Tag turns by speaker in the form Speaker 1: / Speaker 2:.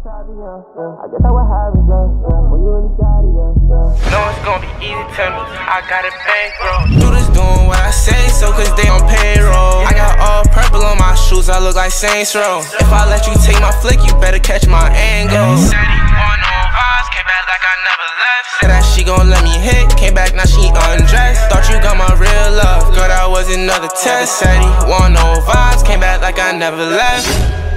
Speaker 1: I guess that what happens, when you really got it,
Speaker 2: No, it's gonna be easy to me, I got it bankroll. Shooters doing what I say so cause they on payroll. I got all purple on my shoes, I look like Saints Row. If I let you take my flick, you better catch my angle. Said he want no vibes, came back like I never left. Said that she gon' let me hit, came back now she undressed. Thought you got my real love, girl that was another test. Said he want no vibes, came back like I never left.